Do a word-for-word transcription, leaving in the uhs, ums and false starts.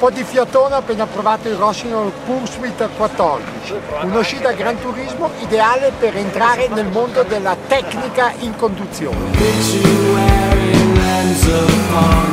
po' di fiatone, ho appena provato il Rossignol Pursuit quattordici, un'uscita a Gran Turismo ideale per entrare nel mondo della tecnica in conduzione.